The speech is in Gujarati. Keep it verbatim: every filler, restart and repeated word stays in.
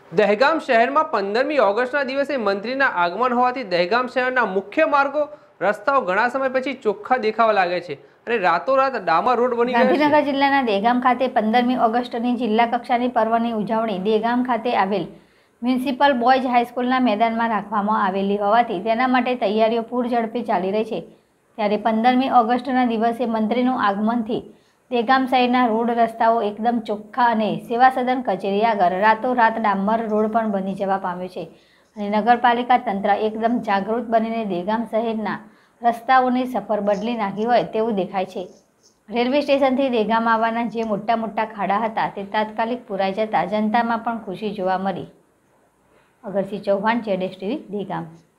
દહેગામ શહેરમાં પંદરમી ઓગસ્ટના દિવસે મંત્રીના આગમન હોવાથી દહેગામ શહેરના મુખ્ય માર્ગો રસ્તાઓ ઘણા સમય પછી ચોખ્ખા દેખાવા લાગે છે અને રાતોરાત ડામર રોડ બની ગયા છે। ગાંધીનગર જિલ્લાના દહેગામ ખાતે પંદરમી ઓગસ્ટની જિલ્લા કક્ષાની પર્વની ઉજવણી દહેગામ ખાતે આવેલ મ્યુનિસિપલ બોયઝ હાઈસ્કૂલના મેદાનમાં રાખવામાં આવેલી હોવાથી તેના માટે તૈયારીઓ પૂરઝડપે ચાલી રહી છે। ત્યારે પંદરમી ઓગસ્ટના દિવસે મંત્રીનું આગમનથી દહેગામ શહેરના રોડ રસ્તાઓ એકદમ ચોખ્ખા અને સેવા સદન કચેરી આગળ રાતોરાત ડામર રોડ પણ બની જવા પામ્યો છે અને નગરપાલિકા તંત્ર એકદમ જાગૃત બનીને દહેગામ શહેરના રસ્તાઓની સફર બદલી નાખી હોય તેવું દેખાય છે। રેલવે સ્ટેશનથી દહેગામ આવવાના જે મોટા મોટા ખાડા હતા તે તાત્કાલિક પુરાઈ જતા જનતામાં પણ ખુશી જોવા મળી। અગરસિંહ ચૌહાણ, જેડેશ ટીવી, દહેગામ।